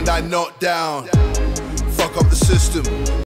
and I knock down. Fuck up the system.